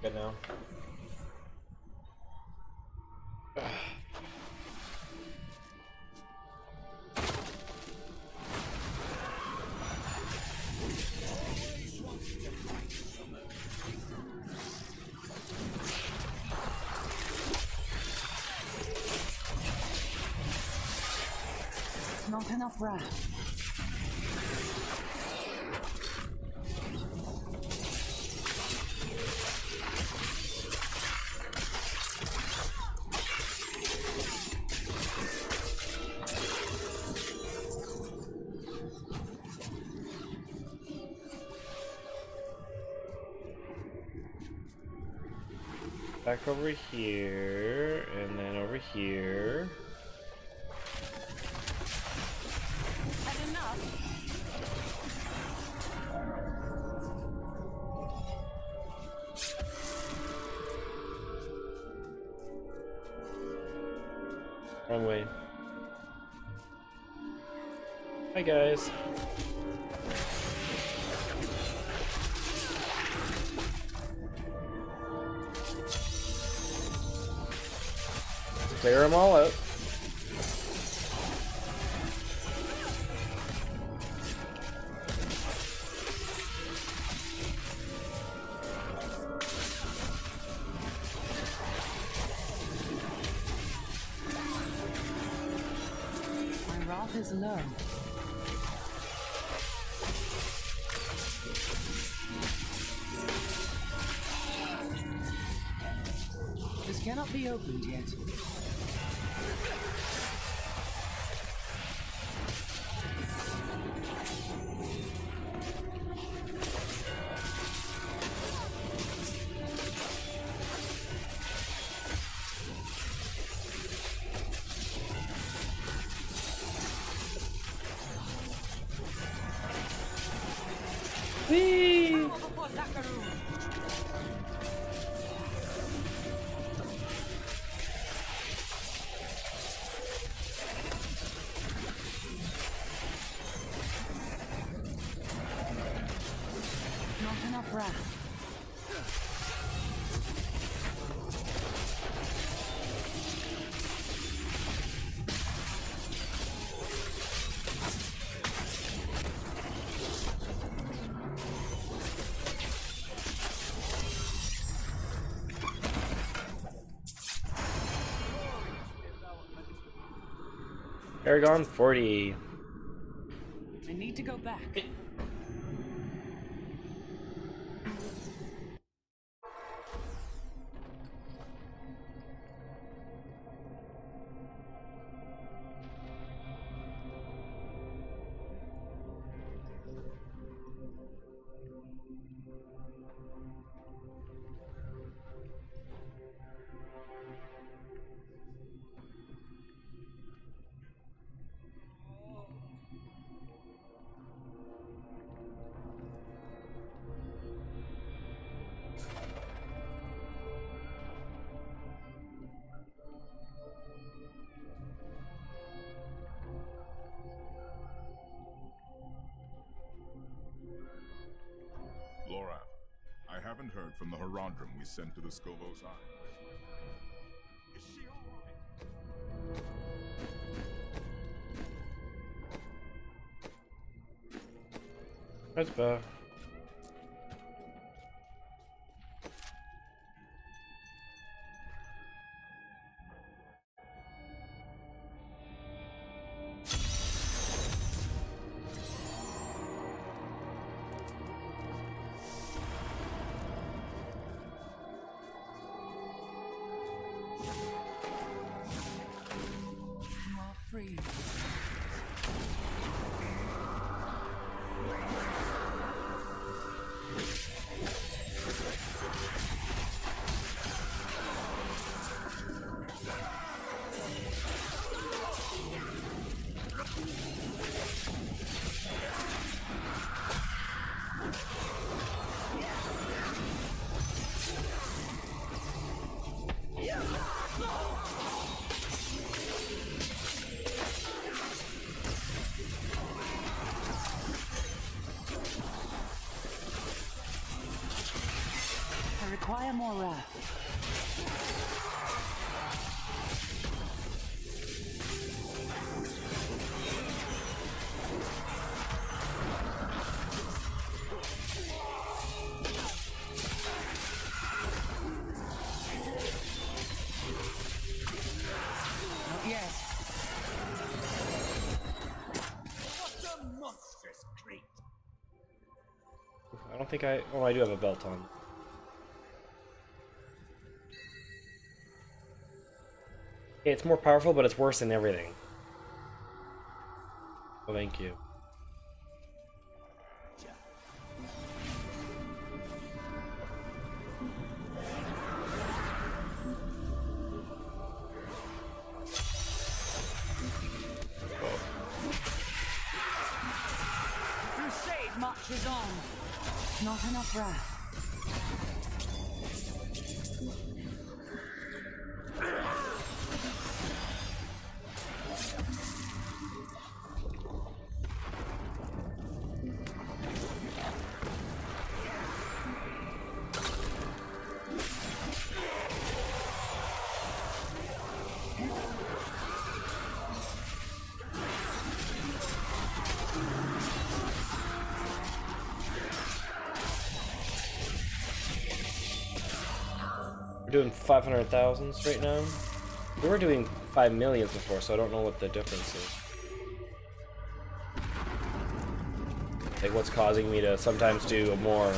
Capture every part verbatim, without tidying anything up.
Good now. Not enough wrath. Back over here, and then over here. Had enough. Wrong way. Hi guys. Clear them all out. My wrath is low. This cannot be opened yet. Whee! Not enough wrath. Paragon forty. I need to go back. Laura, I haven't heard from the Herondrum we sent to the Scovo's Eye. Is she alright? That's bad. You are free. I require more wrath. Not yet. What a monstrous crate! I don't think I... Oh, I do have a belt on. It's more powerful, but it's worse than everything. Oh, thank you. Crusade marches on. Not enough wrath. We're doing five hundred thousands right now. We were doing five millions before, so I don't know what the difference is. Like, what's causing me to sometimes do more.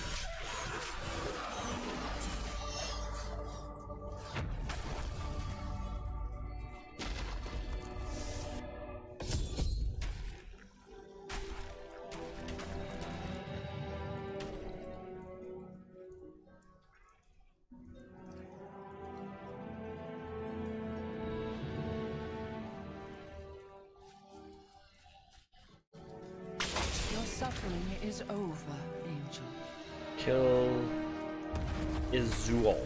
Your suffering is over, Angel. Kill Izul.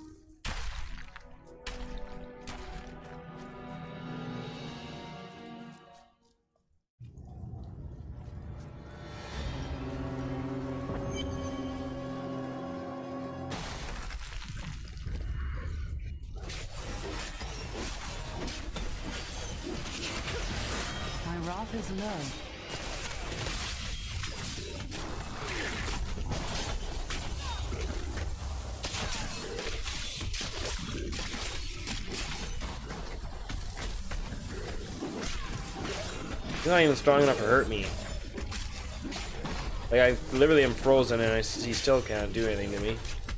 My wrath is low. He's not even strong enough to hurt me. Like, I literally am frozen and I, he still can't do anything to me.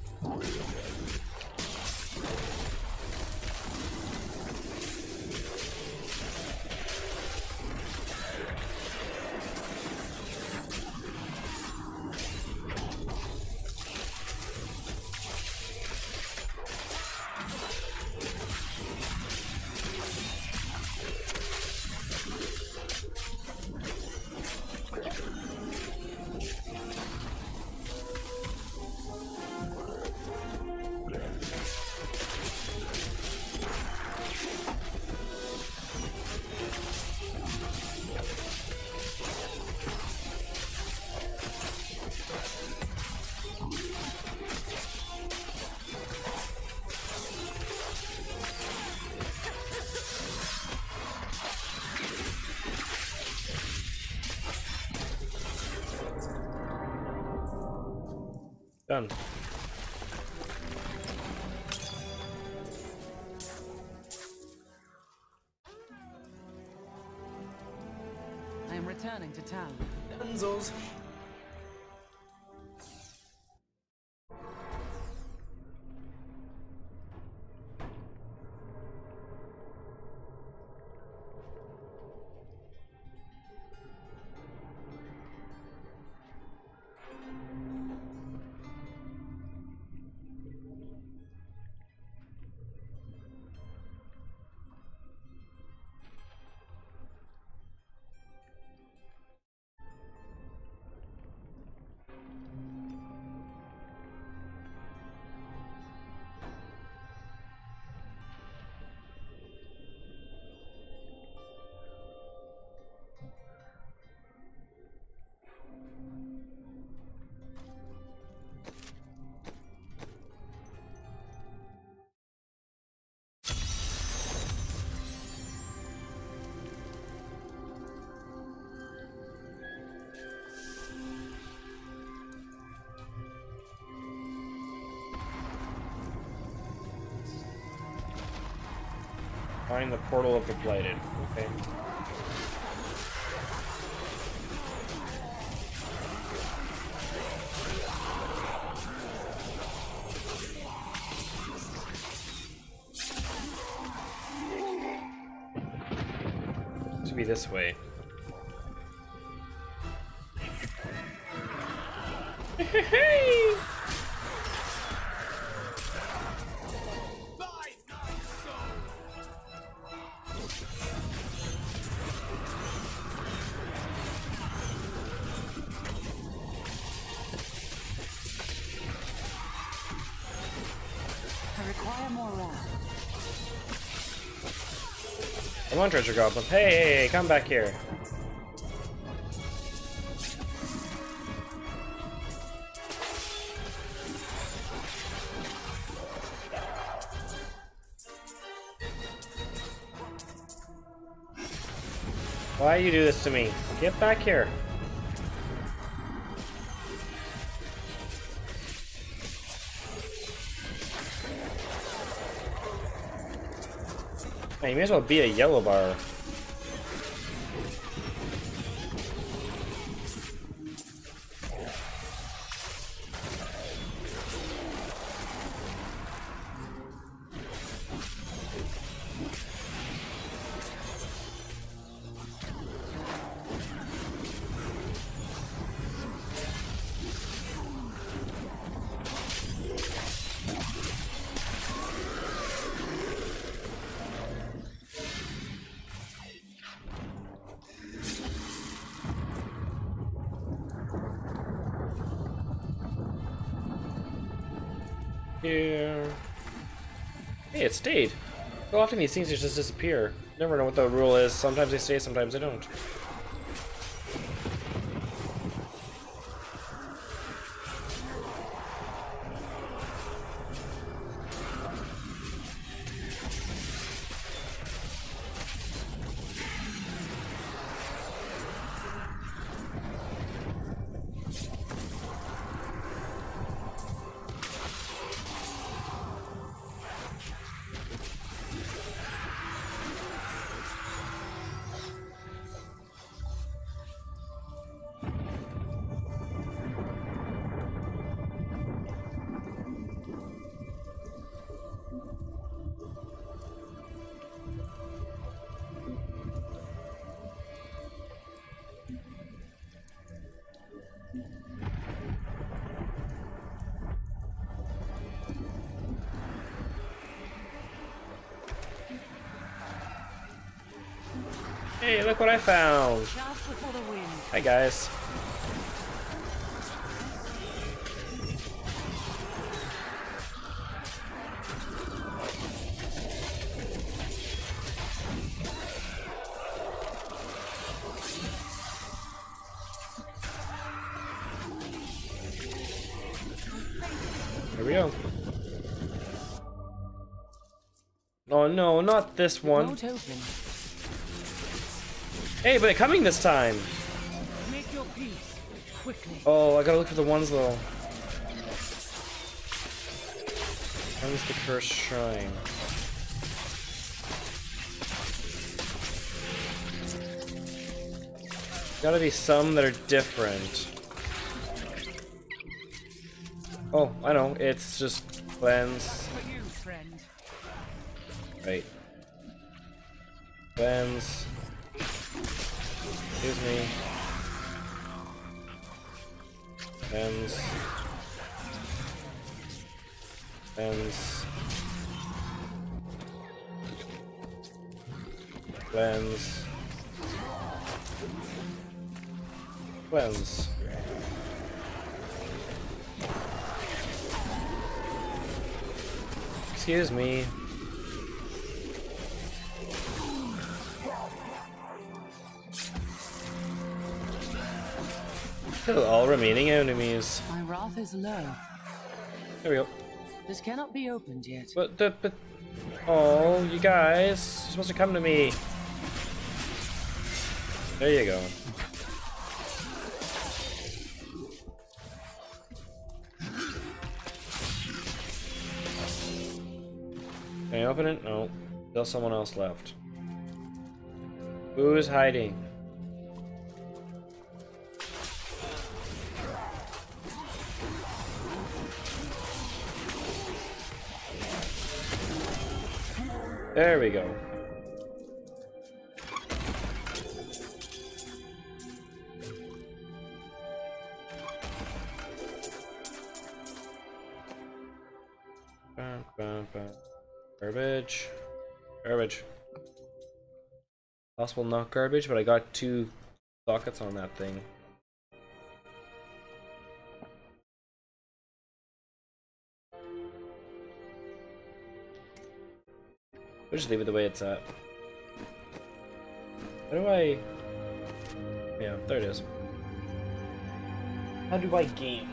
Done. I am returning to town. Benzos. Find the portal of the blighted. Okay. To be this way. Hey! I require more wrath. Come on, treasure goblin. Hey, hey, hey, come back here. Why you do this to me? Get back here. Man, you may as well be a yellow bar. Here. Hey, it stayed. So often these things just disappear. Never know what the rule is. Sometimes they stay, sometimes they don't. Hey, look what I found! Just before the wind. Hi, guys. Here we go. Oh no, not this one. Won't open. Hey, but it's coming this time. Make your peace quickly. Oh, I gotta look for the ones though. Where's the cursed shrine? Gotta be some that are different. Oh, I know. It's just cleanse. For you, friend. Right. Cleanse. Excuse me. Cleanse. Cleanse. Cleanse. Cleanse. Excuse me. Kill all remaining enemies. My wrath is low. There we go. This cannot be opened yet. But, the, but, oh, you guys, you're supposed to come to me. There you go. Can I open it? No. Still someone else left. Who's hiding? There we go. Bum, bum, bum. Garbage. Garbage. Possible not garbage, but I got two sockets on that thing. We'll just leave it the way it's at. How do I... Yeah, there it is. How do I game?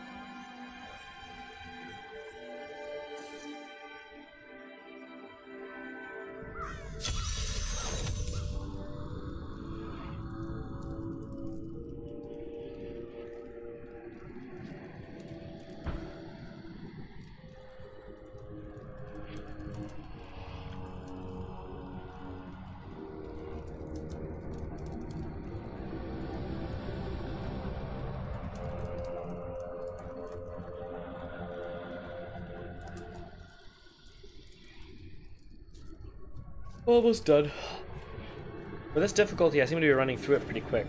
Almost done. For this difficulty, I seem to be running through it pretty quick.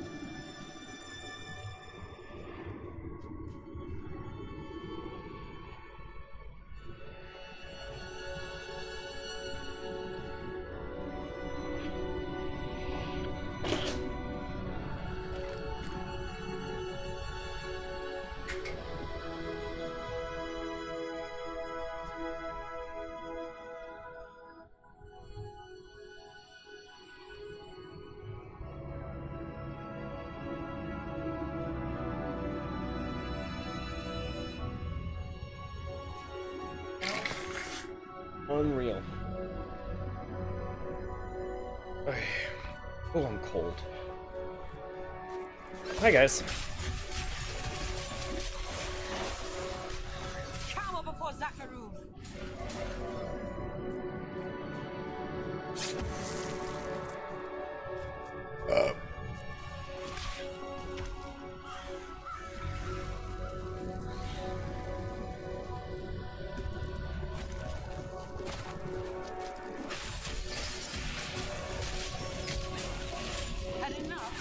Unreal. Okay. Oh, I'm cold. Hi, guys. Cower before Zakaru. Uh. Had enough.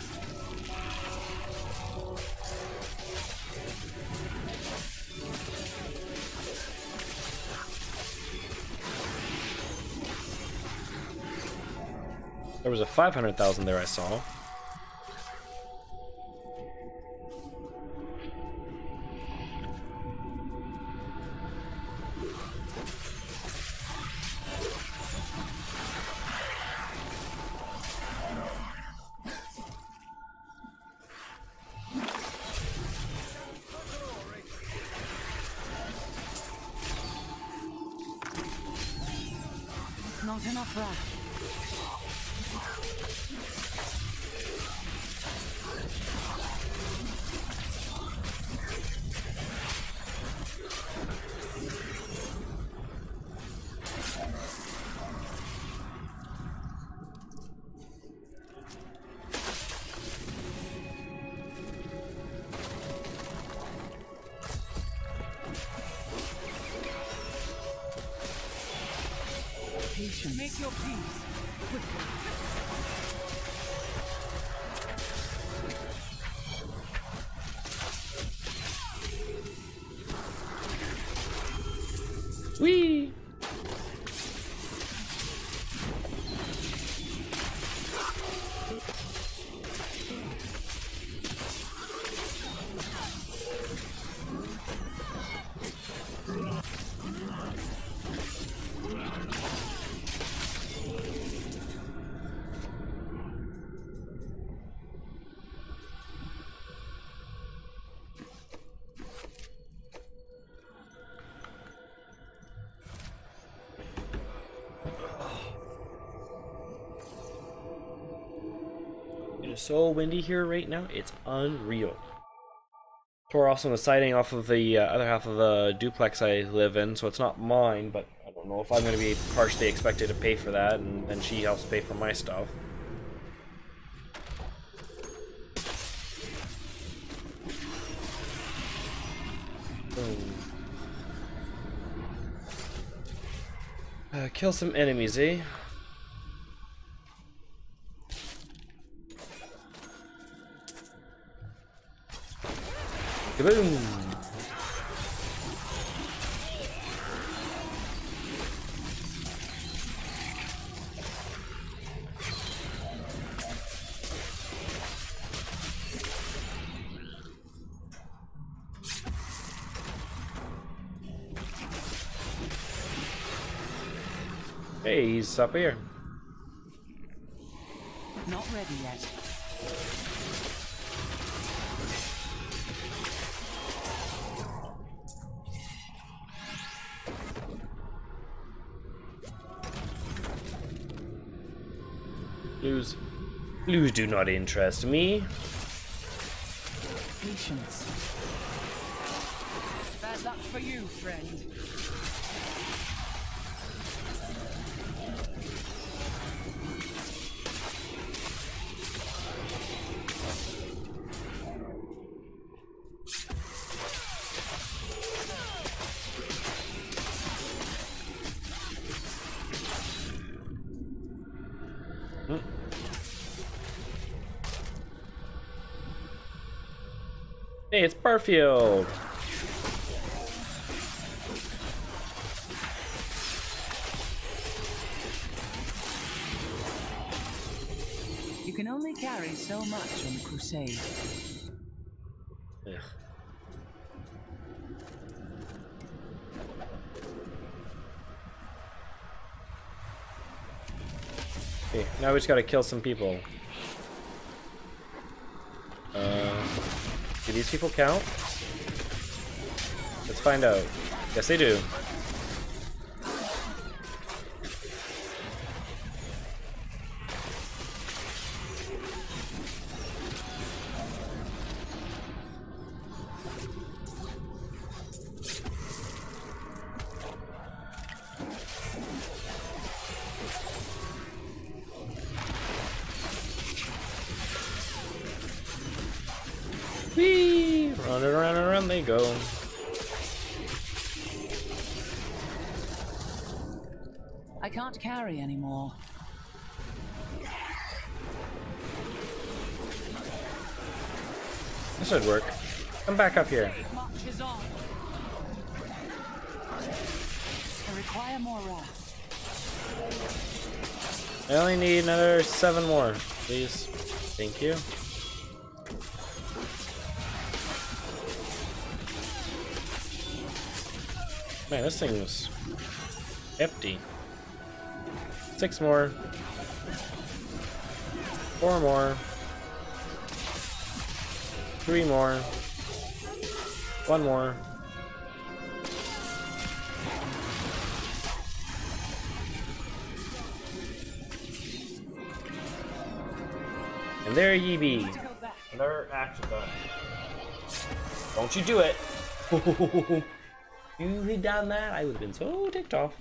There was a five hundred thousand there I saw. Not enough wrath. Make your peace. Whee! It is so windy here right now, it's unreal. Tore off some of the siding off of the uh, other half of the duplex I live in, so it's not mine, but I don't don't know if I'm going to be partially expected to pay for that, and then she helps pay for my stuff. Boom. Uh, kill some enemies, eh? Kaboom! Hey, he's up here. Not ready yet. Blues. Blues do not interest me. Patience. Bad luck for you, friend. Hey, it's Barfield. You can only carry so much on a crusade. Ugh. Okay, now we just gotta kill some people. Uh, do these people count? Let's find out. Yes, they do. Whee! Run around and around they go. I can't carry anymore. This should work. Come back up here. March is on. I require more wrath. I only need another seven more, please. Thank you. Man, this thing's hefty. Six more. Four more. Three more. One more. And there ye be. Another action done. Don't you do it. If you had done that, I would have been so ticked off.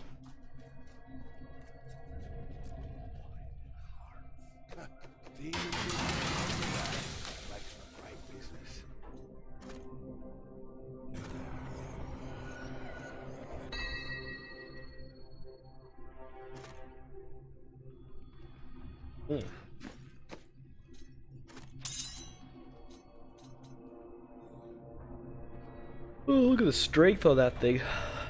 Hmm. Oh, look at the strength of that thing.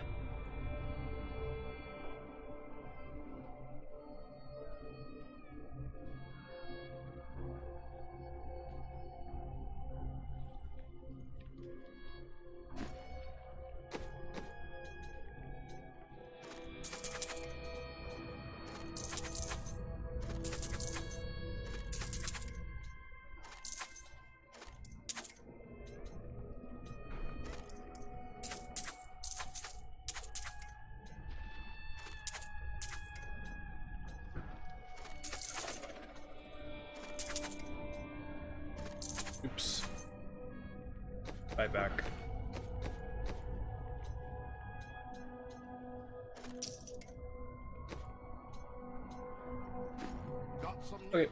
Oops. Right back. Okay.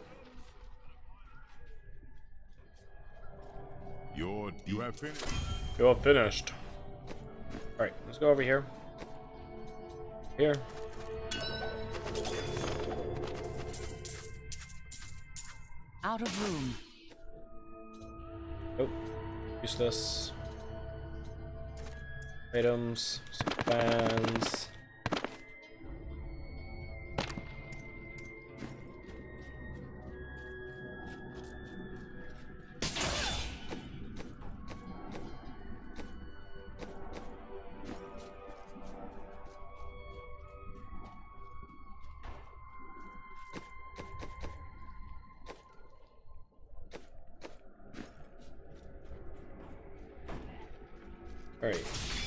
You're you have finished. You're finished. Alright, let's go over here. Here. Out of room. Oh, useless. Items, fans. All right.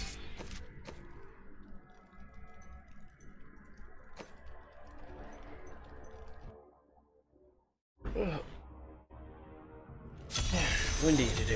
Windy today.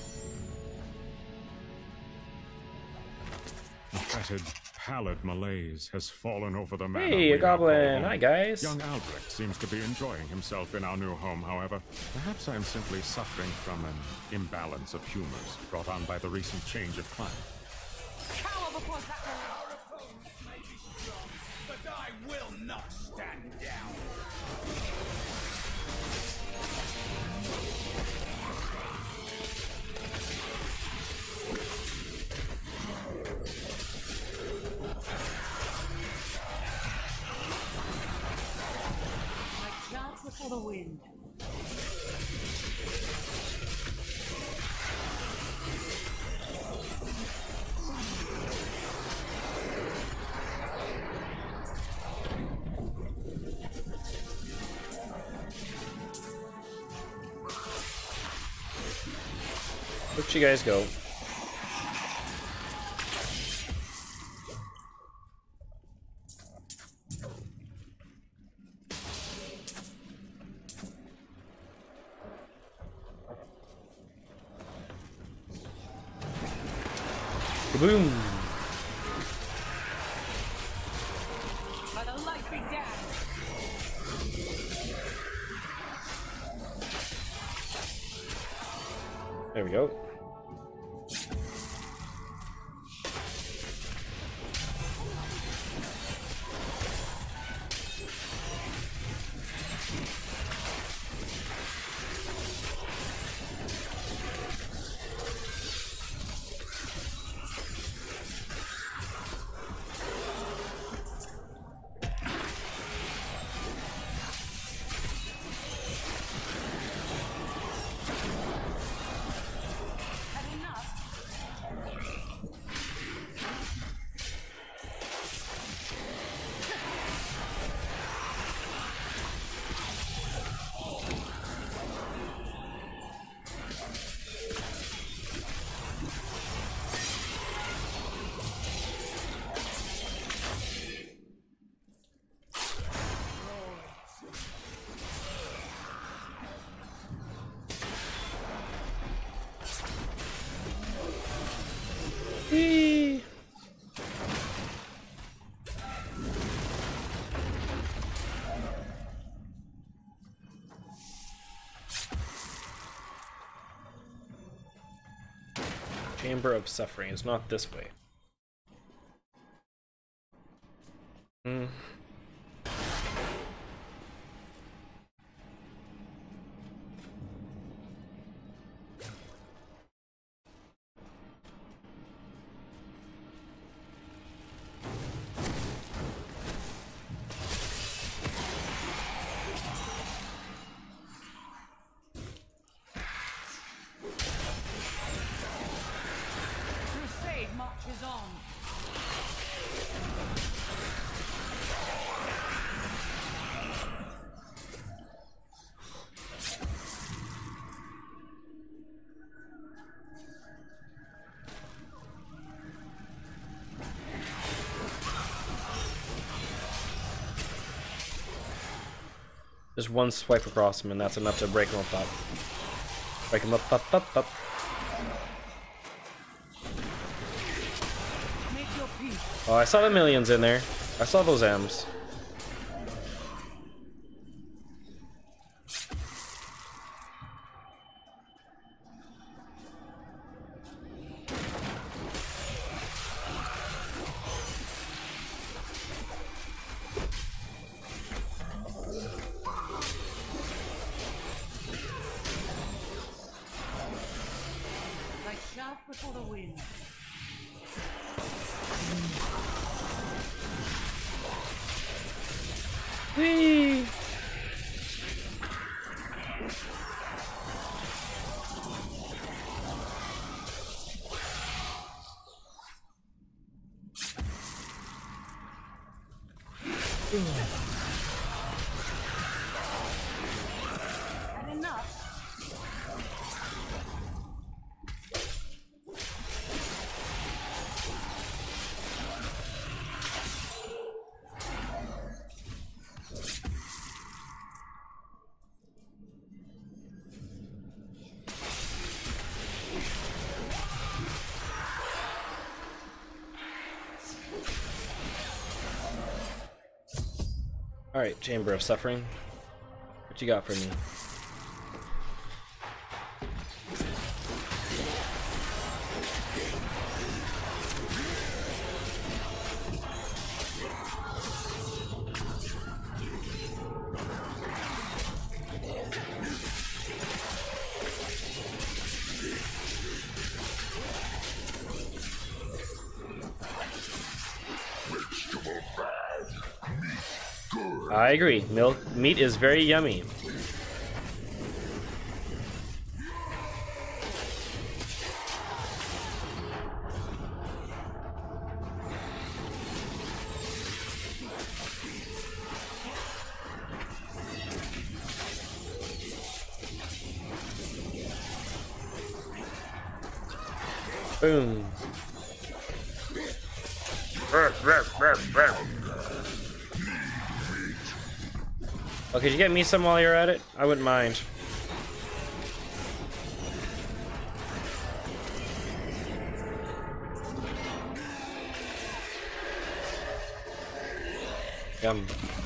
A fetid, pallid malaise has fallen over the manor. Hey, a we now call goblin. home. Hi, guys. Young Albrecht seems to be enjoying himself in our new home, however. Perhaps I am simply suffering from an imbalance of humors brought on by the recent change of climate. Cower before that. Our opponents may be strong, but I will not stand down. Like clouds before the wind. Where'd you guys go? Kaboom! By the light be damned. There we go. Had enough. Eee. Chamber of Suffering is not this way. Hmm. Crusade marches on. Just one swipe across him, and that's enough to break him up. Break him up, up, up, up. Make your peace. Oh, I saw the millions in there. I saw those M's. Whee! Had enough. Alright, Chamber of Suffering. What you got for me? I agree. Milk meat is very yummy. Boom. Oh, could you get me some while you're at it? I wouldn't mind. Yum.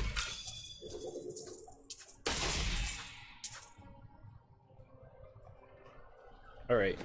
All right.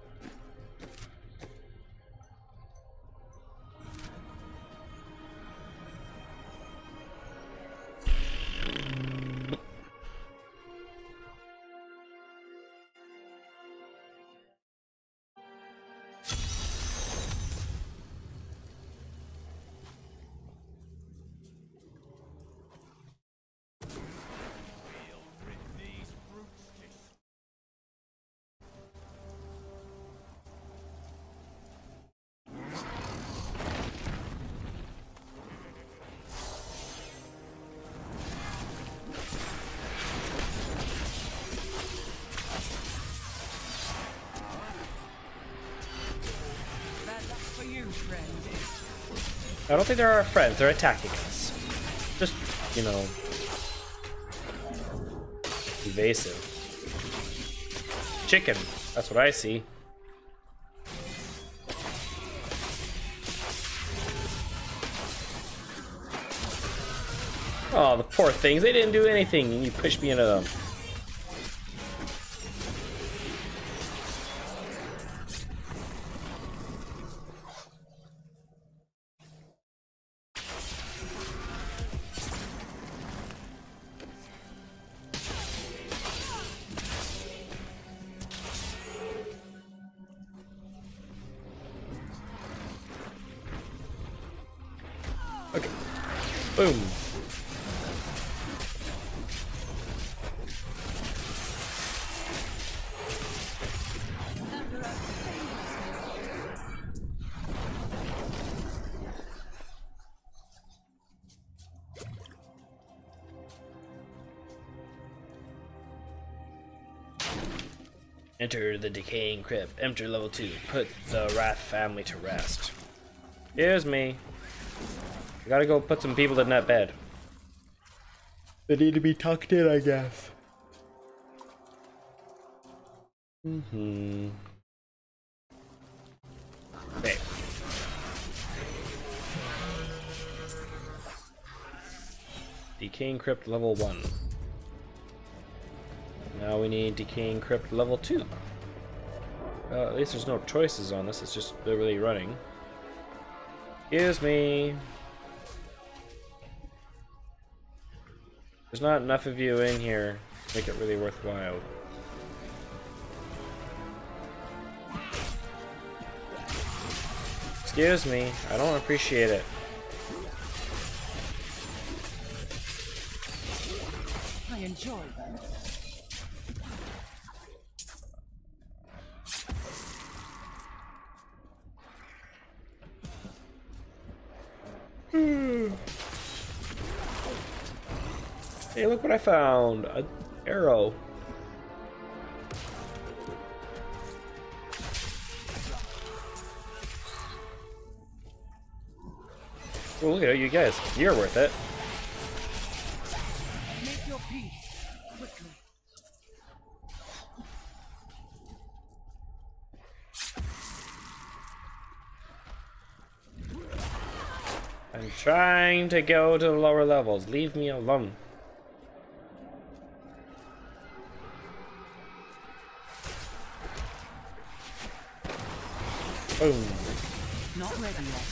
I don't think they're our friends, they're attacking us. Just, you know, evasive. Chicken, that's what I see. Oh, the poor things, they didn't do anything and you pushed me into them. Okay. Boom. Enter the decaying crypt. Enter level two. Put the Wrath family to rest. Here's me. I gotta go put some people in that bed. They need to be tucked in, I guess. Mm-hmm. Okay. Decaying Crypt level one. Now we need Decaying Crypt level two. Uh, at least there's no choices on this, it's just literally running. Excuse me. There's not enough of you in here to make it really worthwhile. Excuse me, I don't appreciate it. Enjoy them. Hey, look what I found! An arrow. Oh, look at you guys. You're worth it. Make your peace quickly. I'm trying to go to the lower levels. Leave me alone. Boom. Not ready yet.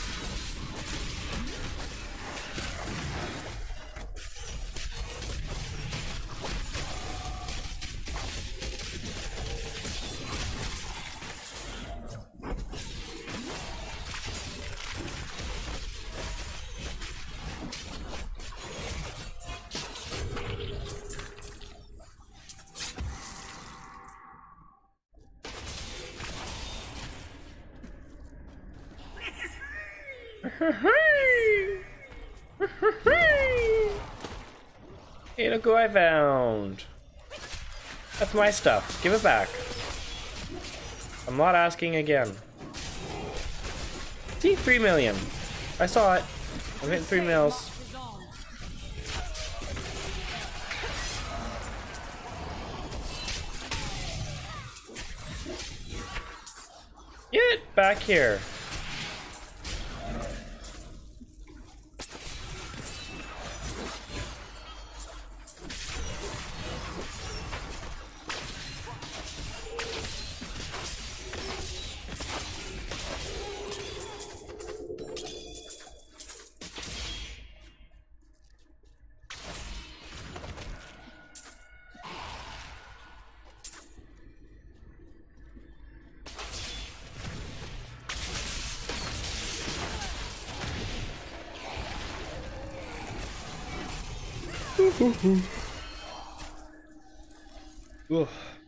Hey, look who I found. That's my stuff. Give it back. I'm not asking again. See, three million. I saw it. I'm hitting three mils. Get back here. Oof.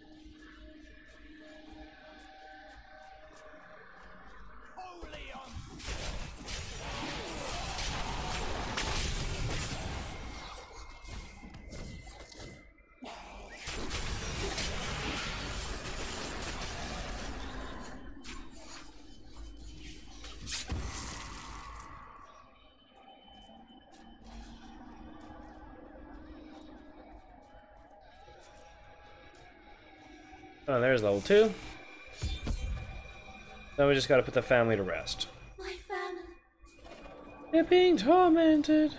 Oh, there's level two. Then we just gotta put the family to rest. My family. They're being tormented.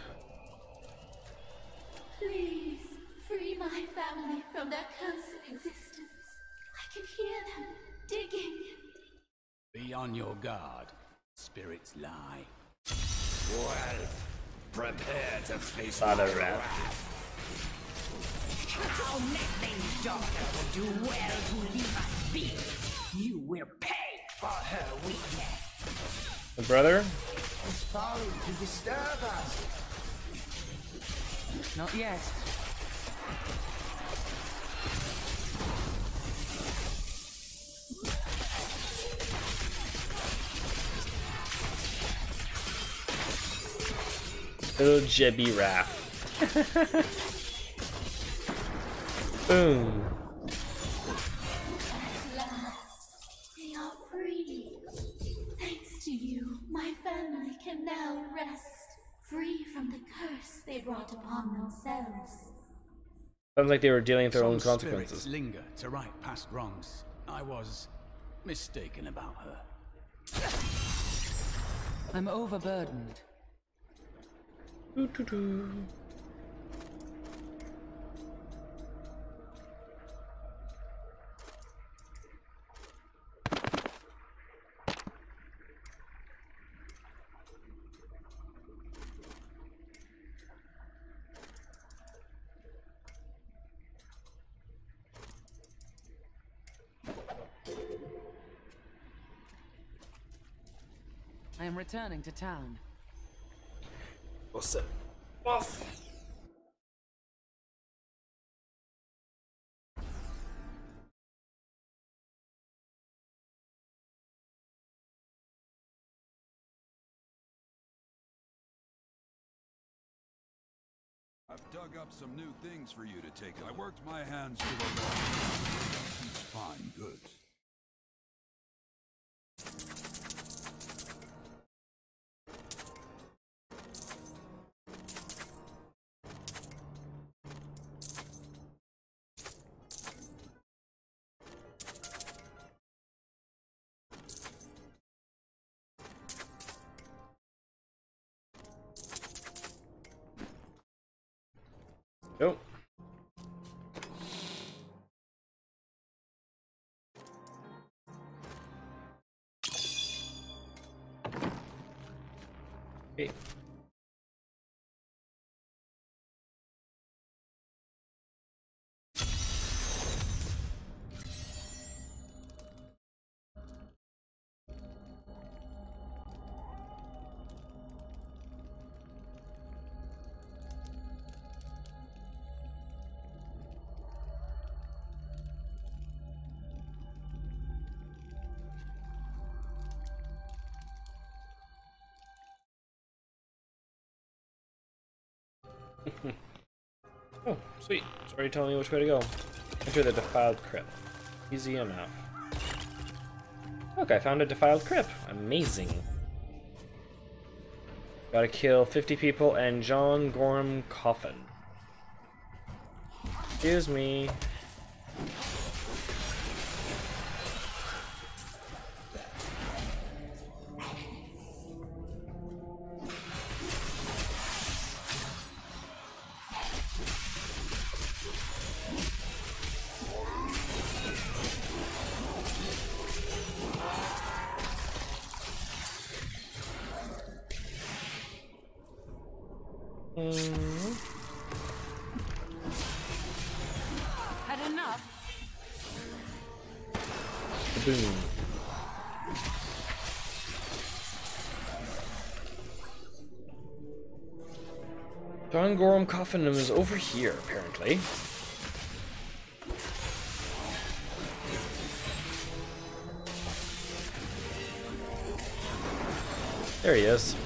Please, free my family from their cursed existence. I can hear them digging. Be on your guard. Spirits lie. Well, prepare to face Lot my of wrath. wrath. Our Netling's daughter will do well to leave us be. You will pay for her weakness. The brother? It's folly to disturb us. Not yet. Little Jebby Raph. Boom. At last, they are free. Thanks to you, my family can now rest, free from the curse they brought upon themselves. Sounds like they were dealing with their own Some consequences. spirits linger to right past wrongs. I was mistaken about her. I'm overburdened. Doo -doo -doo. I am returning to town. What's up? Off. I've dug up some new things for you to take. I worked my hands to the bone. Fine goods. Nope. Hey. Oh, sweet. It's already telling me which way to go. Enter the defiled crypt. Easy enough. Look, I found a defiled crypt. Amazing. Gotta kill fifty people and John Gorham Coffin. Excuse me. Mm. Had enough. Boom. John Gorham Coffin is over here, apparently. There he is.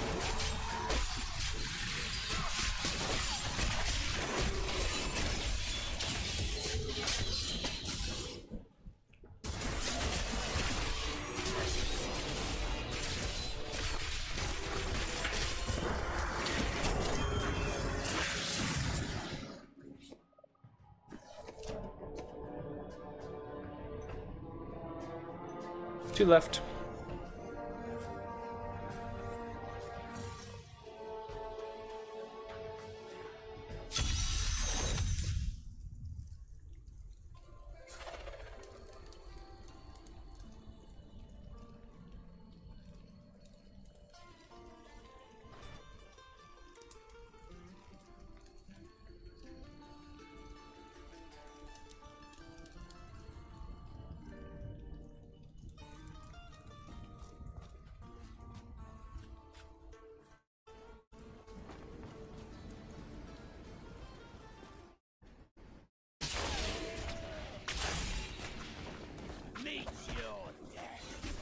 Two left. Meet your death.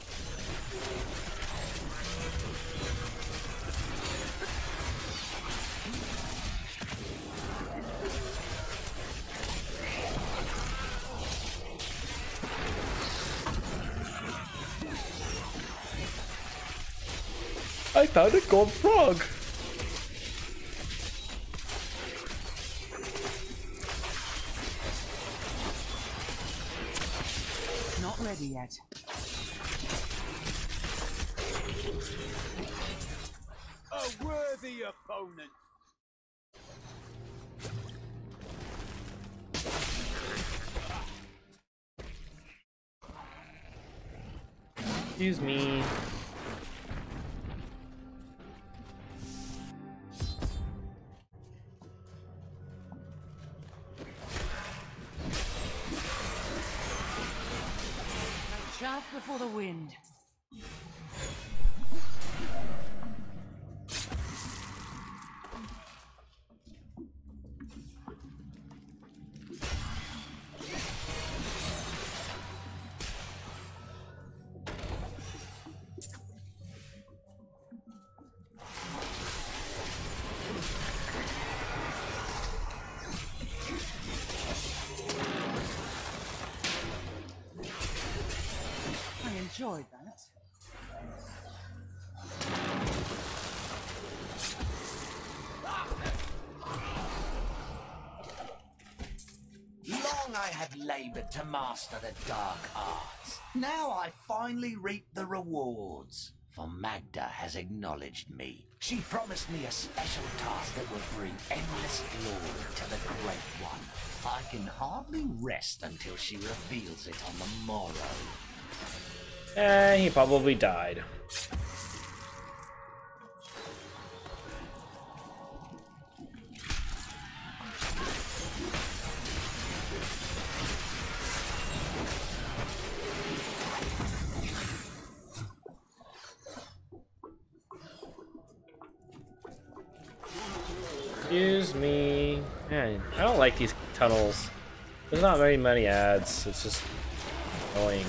I found a gold frog. Not ready yet. A worthy opponent. Excuse me. Chaff before the wind. I had labored to master the dark arts. Now I finally reap the rewards. For Magda has acknowledged me. She promised me a special task that would bring endless glory to the Great One. I can hardly rest until she reveals it on the morrow. Eh, he probably died. Excuse me. Man, I don't like these tunnels. There's not very many ads. It's just annoying.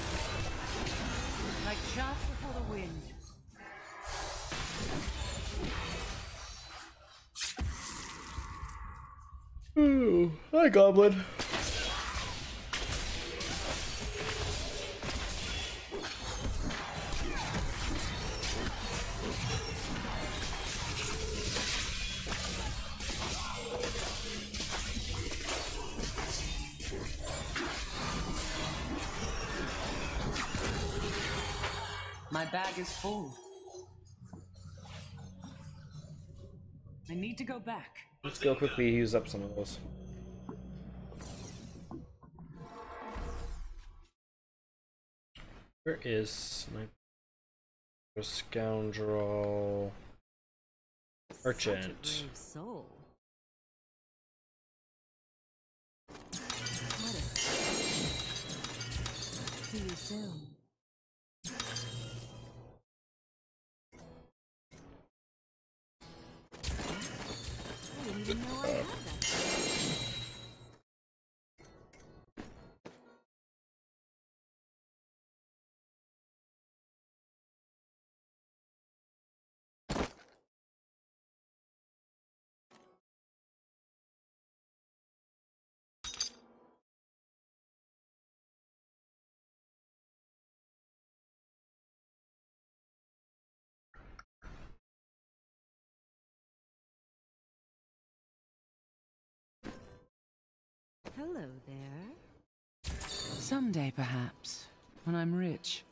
Like chaff before the wind. Ooh, hi, Goblin. My bag is full. I need to go back. Let's go quickly use up some of those. Where is Sniper? Scoundrel? Merchant. Such a brave soul. See you soon. I didn't even know I had that. Hello there. Someday, perhaps, when I'm rich.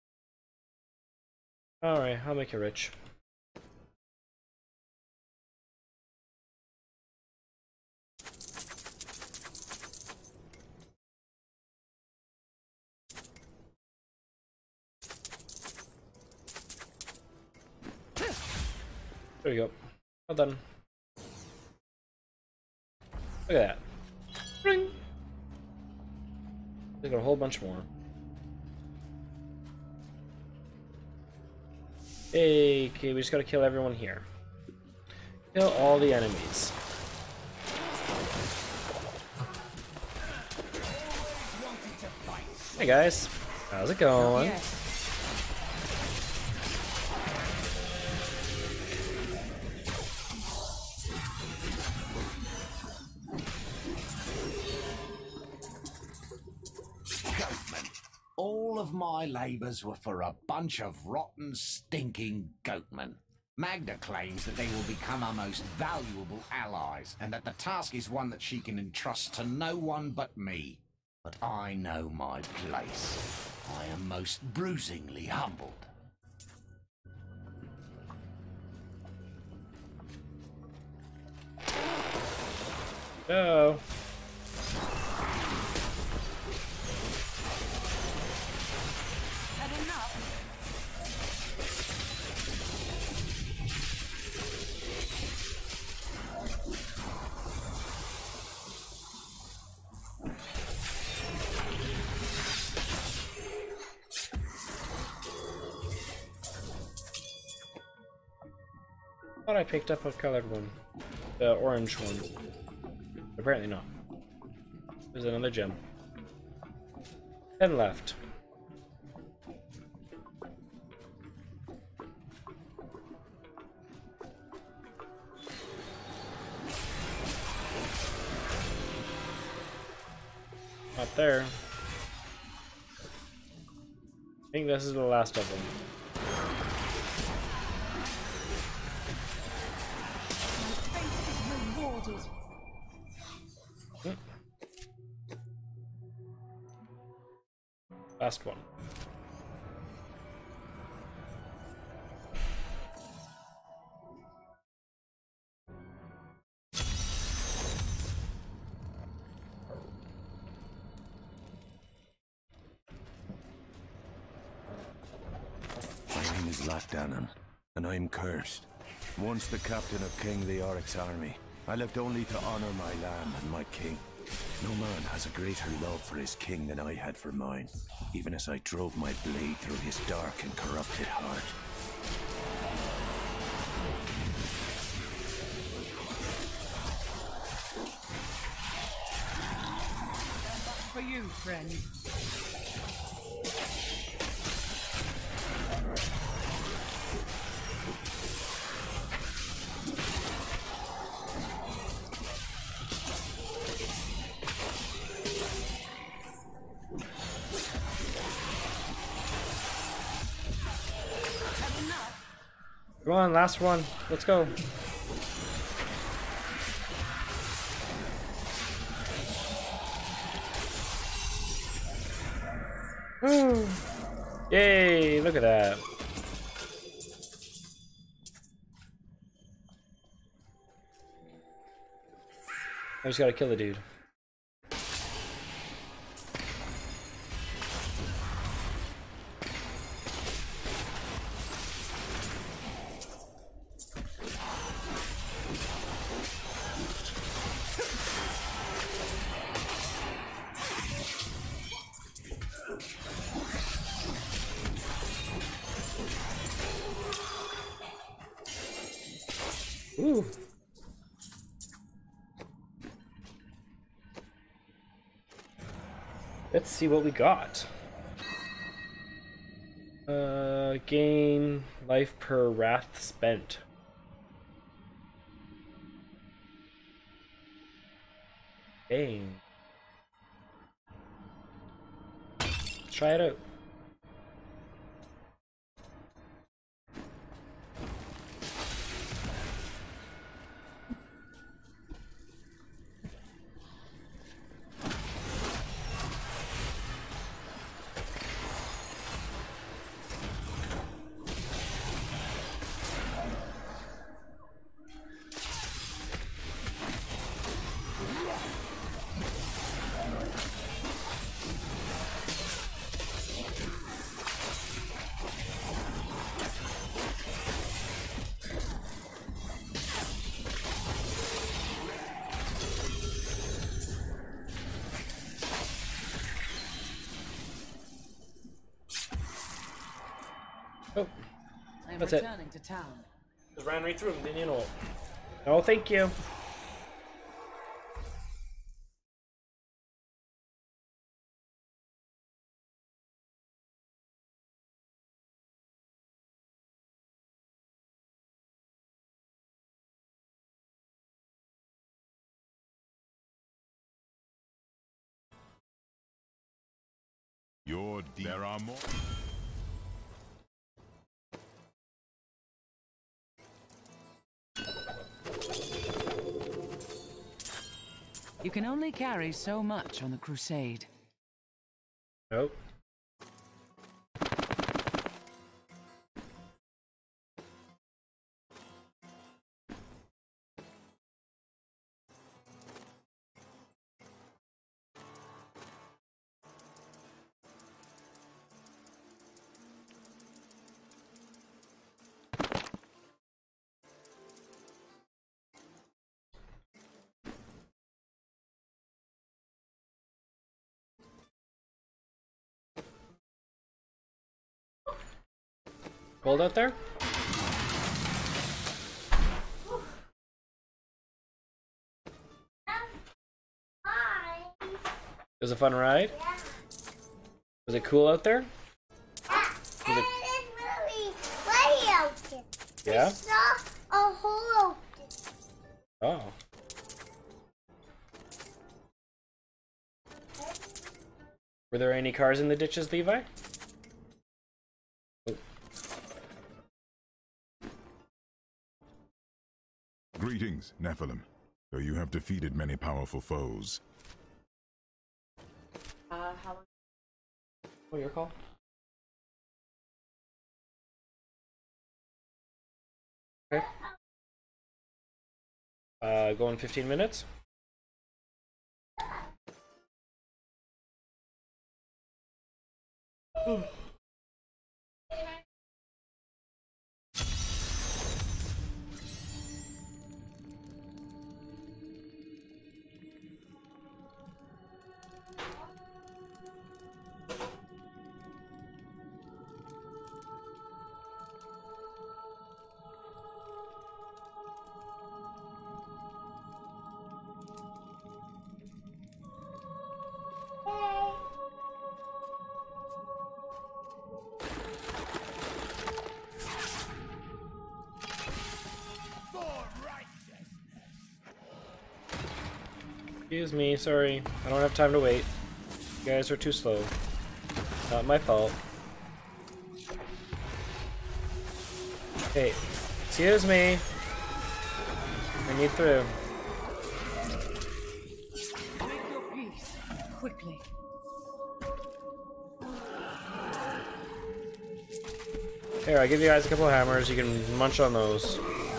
Alright, I'll make you rich. There you go. Well done. Look at that. Ring! They got a whole bunch more. Hey, okay, we just gotta kill everyone here. Kill all the enemies. Hey guys, how's it going? Yes. All of my labours were for a bunch of rotten, stinking goatmen. Magda claims that they will become our most valuable allies, and that the task is one that she can entrust to no one but me. But I know my place. I am most bruisingly humbled. Oh. I thought I picked up a colored one. The orange one. Apparently not. There's another gem. And left. Not there. I think this is the last of them. Last one. My name is Latdanan, and I'm cursed. Once the captain of King the Oryx army, I left only to honor my land and my king. No man has a greater love for his king than I had for mine, even as I drove my blade through his dark and corrupted heart. For you, friend. Come on, last one. Let's go. Woo. Yay, look at that. I just gotta kill the dude. Ooh. Let's see what we got. Uh, gain life per wrath spent. Dang. Let's try it out. Oh, I'm that's it. returning to town. Just ran right through him, didn't you know? No, thank you. Your deed. There are more. You can only carry so much on the crusade. Nope. Cold out there? It was a fun ride? Yeah. Was it cool out there? Yeah. Was it... And it's really way open. Yeah? I saw a hole open. Oh. Were there any cars in the ditches, Levi? Oh. Greetings, Nephilim. Though you have defeated many powerful foes. Uh, how Oh, your call? Okay. Uh, going fifteen minutes? Excuse me, sorry. I don't have time to wait. You guys are too slow. Not my fault. Hey, excuse me. I need through. Make your peace quickly. Here, I give you guys a couple of hammers. You can munch on those.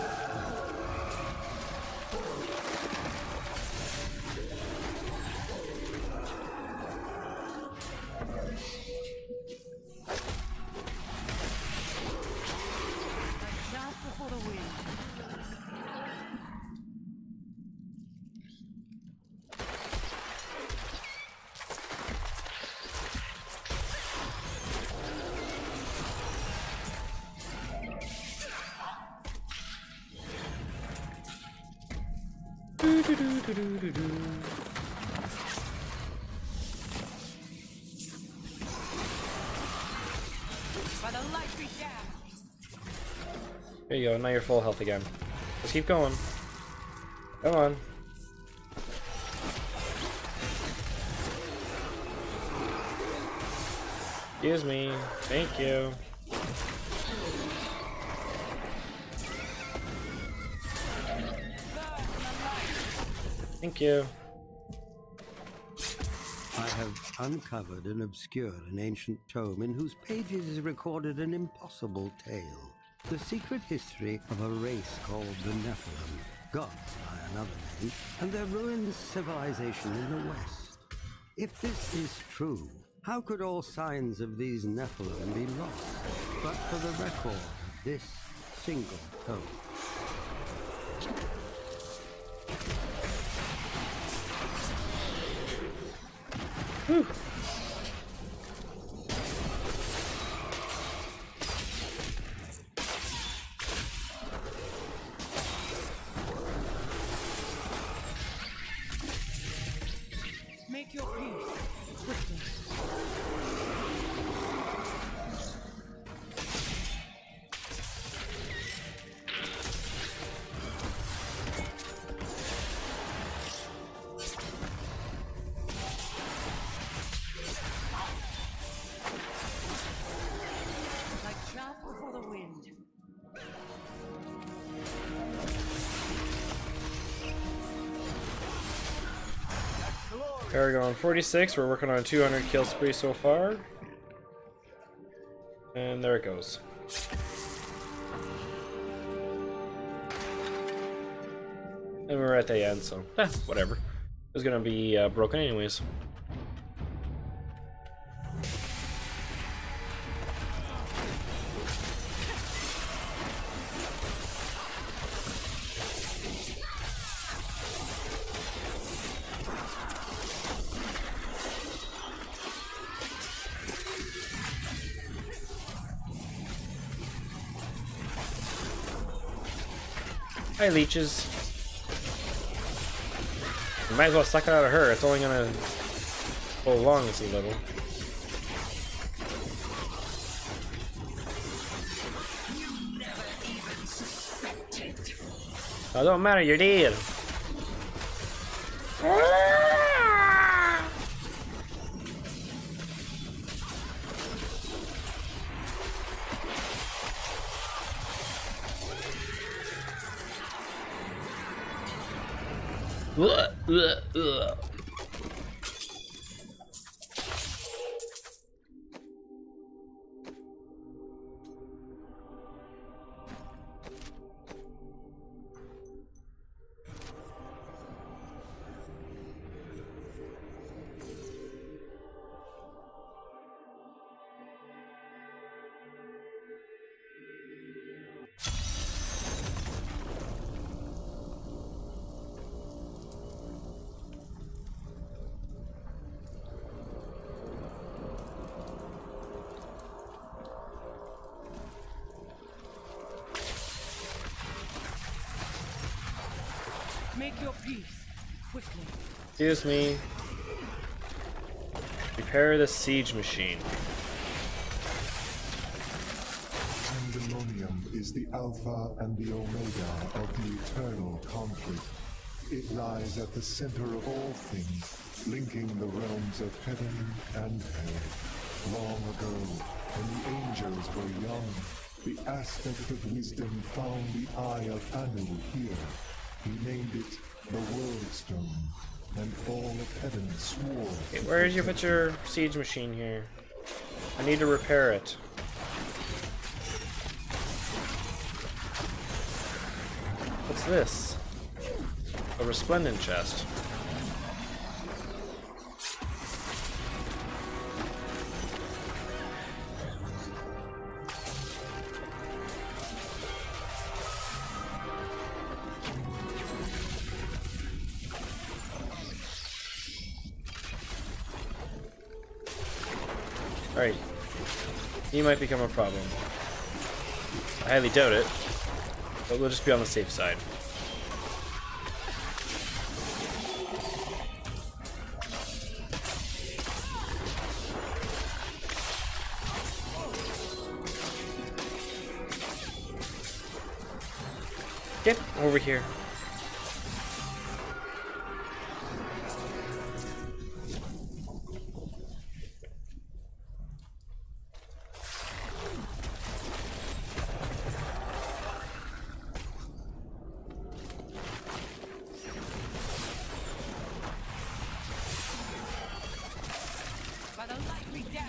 Do, do, do, do, do, do, do. By the light we share. There you go, now you're full health again. Let's keep going. Come on. Excuse me. Thank you. Thank you. I have uncovered and obscured an ancient tome in whose pages is recorded an impossible tale. The secret history of a race called the Nephilim, gods by another name, and their ruined civilization in the west. If this is true, how could all signs of these Nephilim be lost, but for the record of this single tome? Whew. Make your peace quickly. Paragon forty-six, we're working on a two hundred kill spree so far. And there it goes. And we're at the end, so eh, whatever. It was gonna be uh, broken anyways. Hi, leeches. You might as well suck it out of her. It's only gonna go along this a little. You never even suspected. Oh, don't matter. You're dead. Ugh, ugh, ugh. Make your peace quickly. Excuse me. Repair the siege machine. Pandemonium is the alpha and the omega of the eternal conflict. It lies at the center of all things, linking the realms of heaven and hell. Long ago, when the angels were young, the aspect of wisdom found the eye of Anu here. He named it the World Stone, and all of heaven swore. Okay, where did you put your siege machine here? I need to repair it. What's this? A resplendent chest. Alright. He might become a problem. I highly doubt it, but we'll just be on the safe side. Get over here. By the light we down.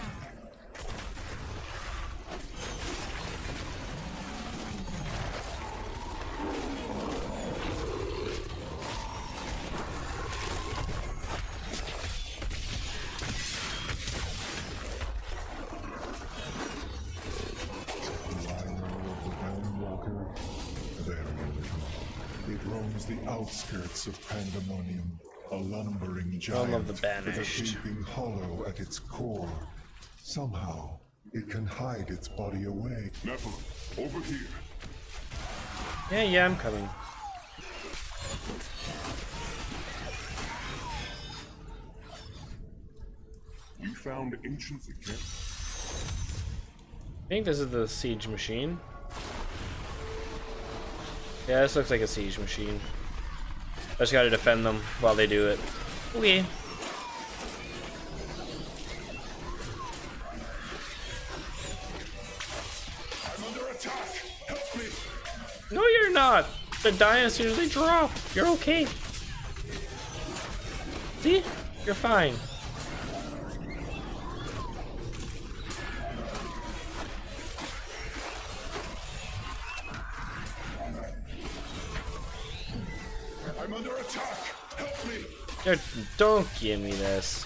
It roams the outskirts of Pandemonium, a lumbering giant of the with banished. a gaping hollow at its core. Somehow, it can hide its body away. Nephilim, over here. Yeah, yeah, I'm coming. You found ancient again? I think this is the siege machine. Yeah, this looks like a siege machine. I just gotta defend them while they do it. Okay. I'm under attack. Help me. No, you're not. The dinosaurs, they drop. You're okay. See? You're fine. I'm under attack. Help me. Dude, don't give me this.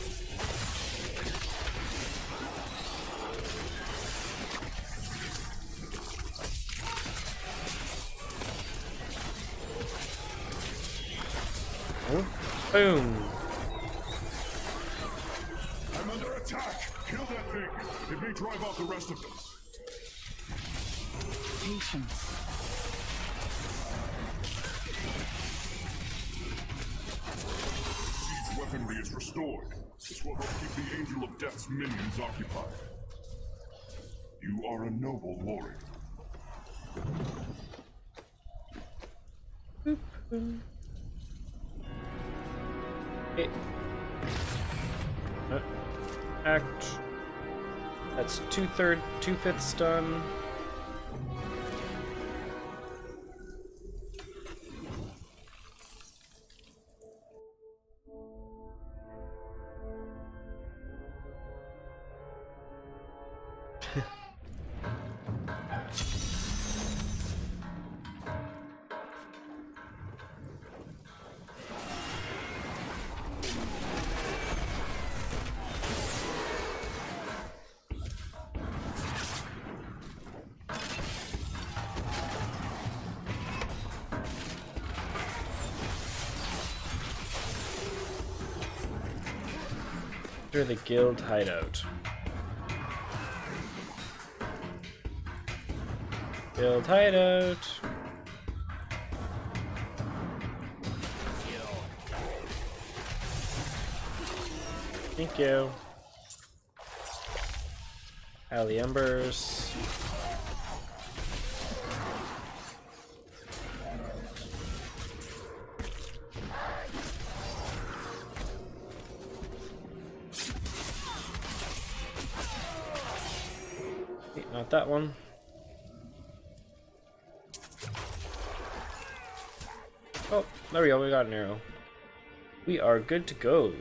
Oh, boom. I'm under attack. Kill that thing. It may drive out the rest of them. Patience. Siege weaponry is restored. This will help keep the Angel of Death's minions occupied. You are a noble warrior. Hey. Uh, act. That's two third, two fifths done. Enter the guild hideout. Guild hideout. Thank you. Alley Embers. Okay, not that one. Oh, there we go, we got an arrow. We are good to go.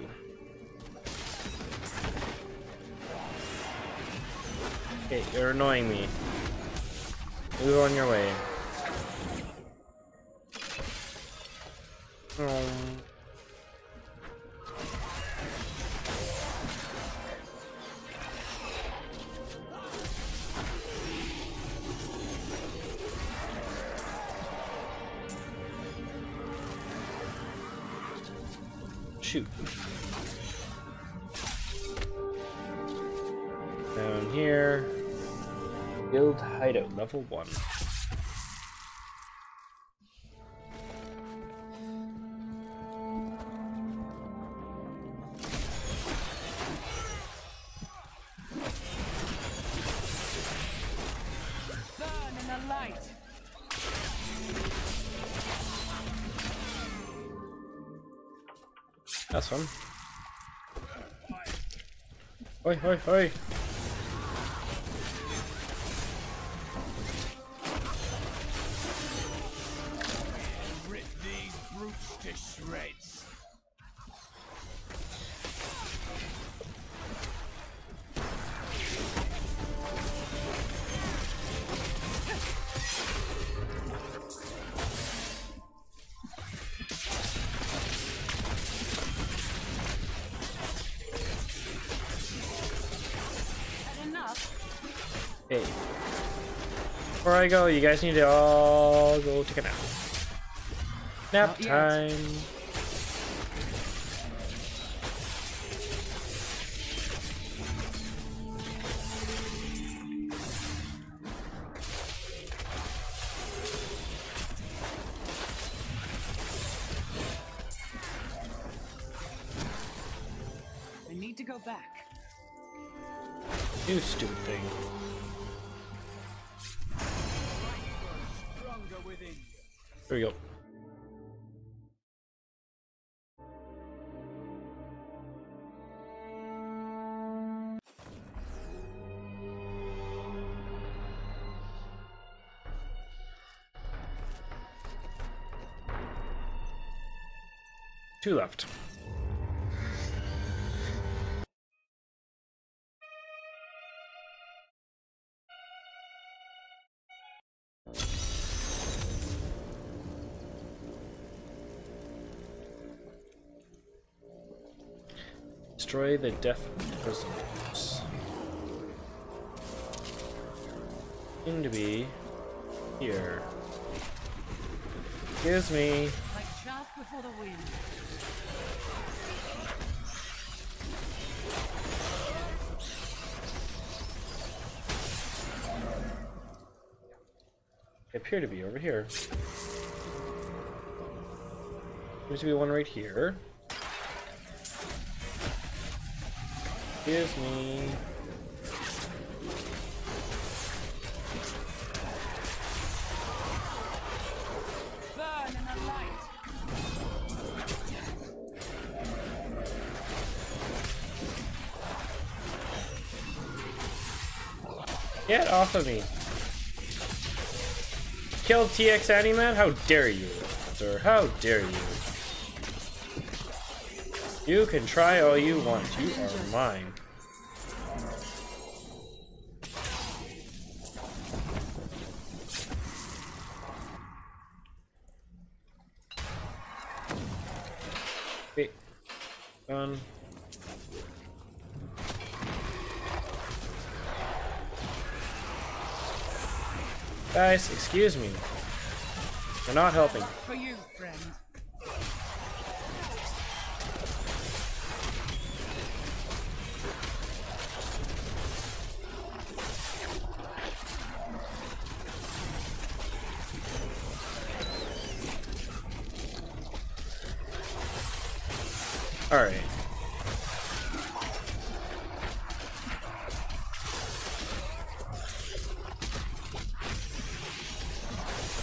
Okay, you're annoying me. Move on your way. Um. Shoot. Down here. Build hideout level one. Burn in the light. That's fun. Oi, oi, oi! Rip these brutes to shreds. Hey. Before I go, you guys need to all go take a nap. Nap time. I need to go back. You stupid thing. There we go. Two left. Destroy the death prisoners. Seem to be here. Excuse me. Like chaff before the wind. They appear to be over here. Seems to be one right here. Excuse me. Burn in the light. Get off of me. Kill T X Animan? How dare you, sir? How dare you? You can try all you want. You are mine. Okay. Done. Guys, excuse me. You're not helping. For you, friend. All right.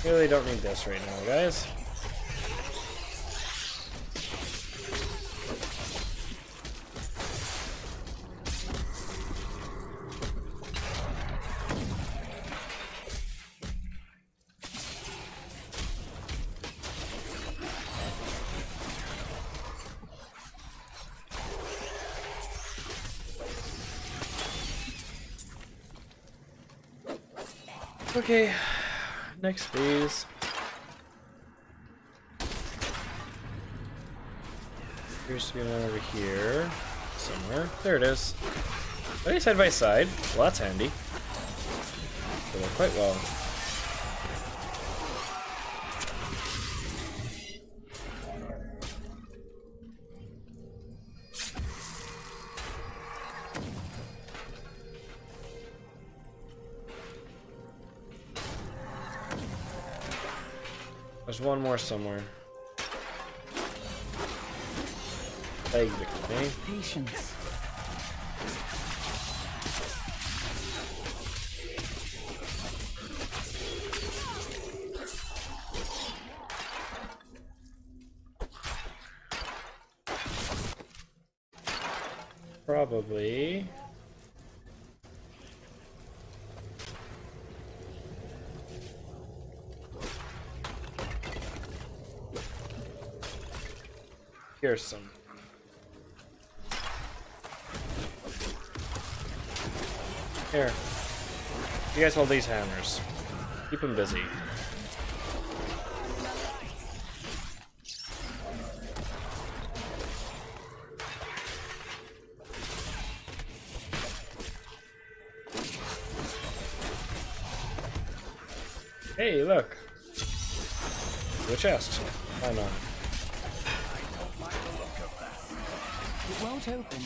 Really don't need this right now, guys. Okay, next phase. Appears to be one over here somewhere. There it is. Are they side by side? Well, that's handy. They work quite well. There's one more somewhere. Beg the company. Patience. Probably. Here's some. Here. You guys hold these hammers. Keep them busy. Hey, look. The chest. Why not? It won't open.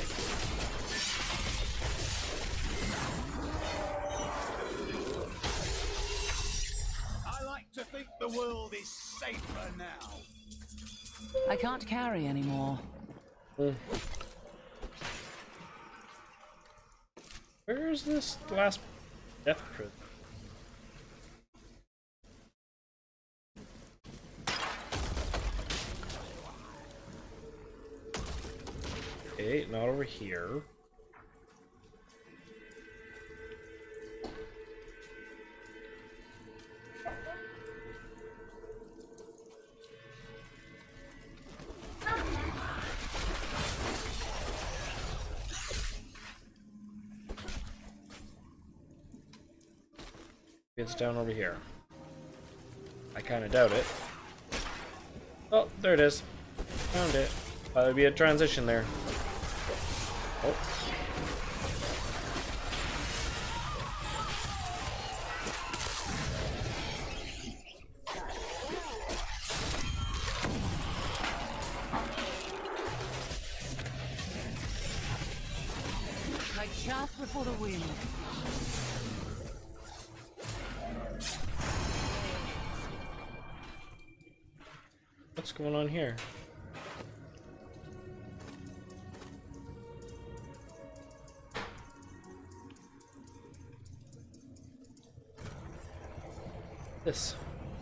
I like to think the world is safer now. I can't carry anymore. Mm. Where is this last death crit? Okay, not over here. It's down over here. I kind of doubt it. Oh, there it is. Found it. Uh, there'd be a transition there. Oh. Like chaff before the wind. What's going on here? This.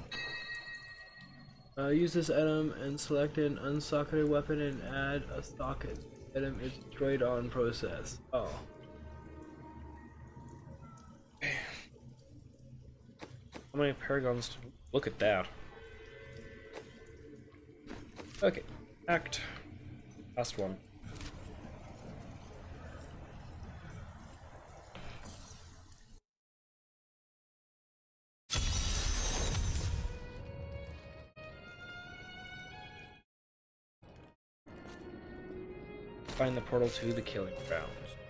Uh, use this item and select an unsocketed weapon and add a socket. Item is destroyed on process. Oh. How many paragons? Look at that. Okay, act. Last one. Find the portal to the killing grounds.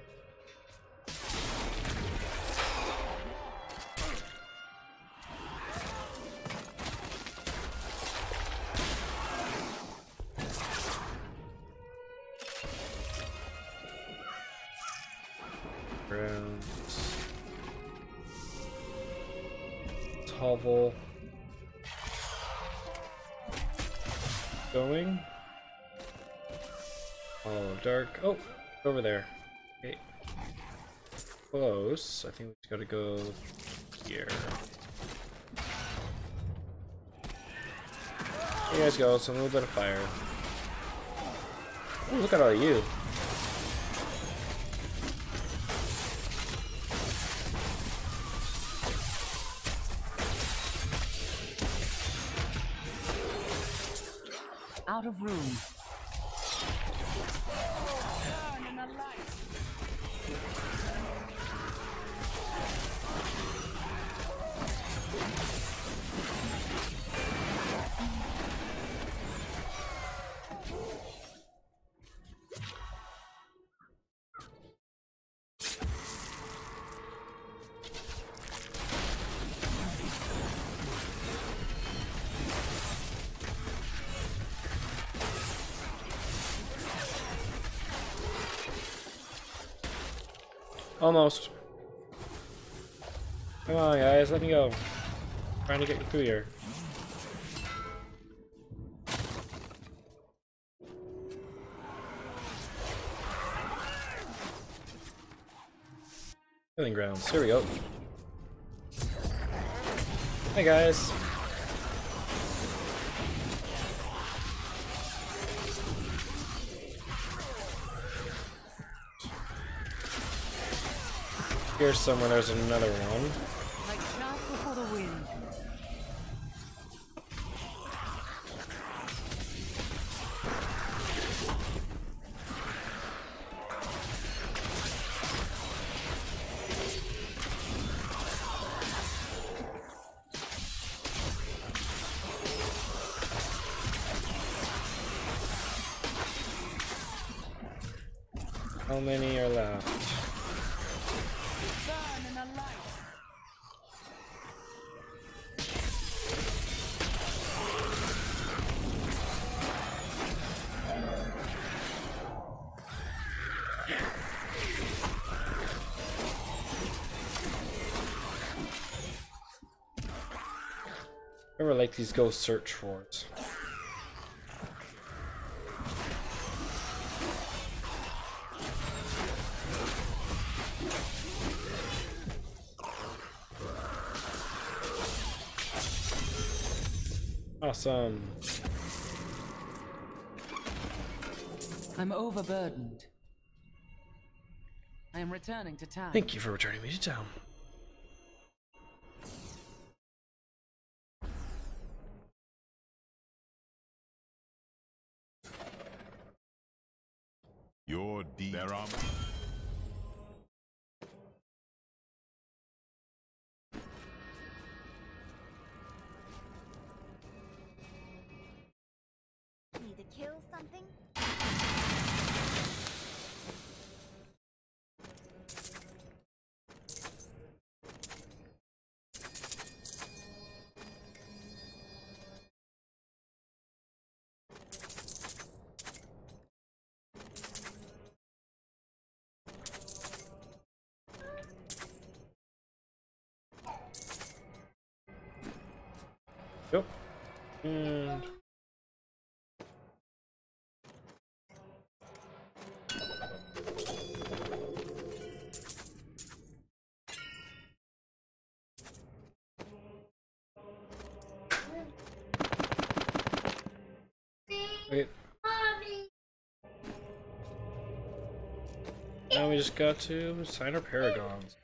Grounds. Hovel. Going. Oh, dark. Oh, over there. Okay. Close. I think we just gotta go here. You guys go, some little bit of fire. Ooh, look at all of you. Out of room. Almost. Come on, guys, let me go. I'm trying to get you through here. Killing grounds. Here we go. Hey, guys. Here's somewhere there's another one. Like chaff before the wind. How many are left? Never like these ghost search forts. Awesome. I'm overburdened. I am returning to town. Thank you for returning me to town. Your deed. There are. Need to kill something? Yep. And okay. Now we just got to sign our paragons.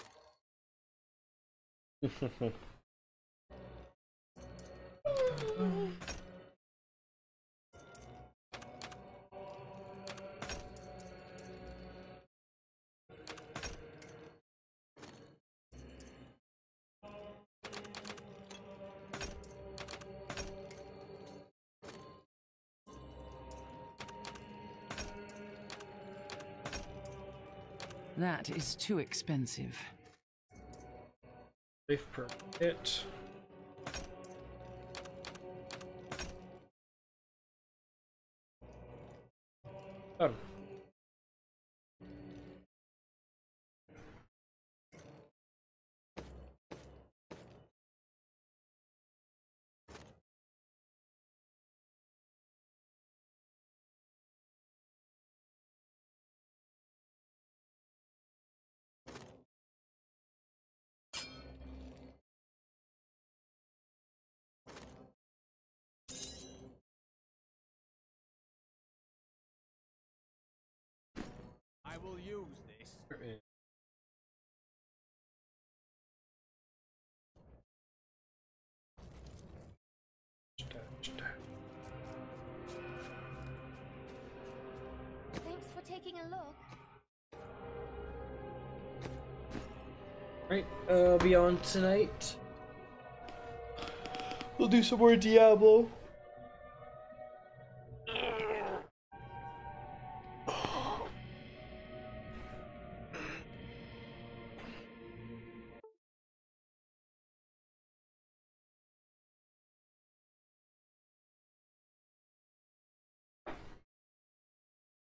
That is too expensive. Safe per hit. Done. will use this. Thanks for taking a look. Right, uh, be on tonight. We'll do some more Diablo.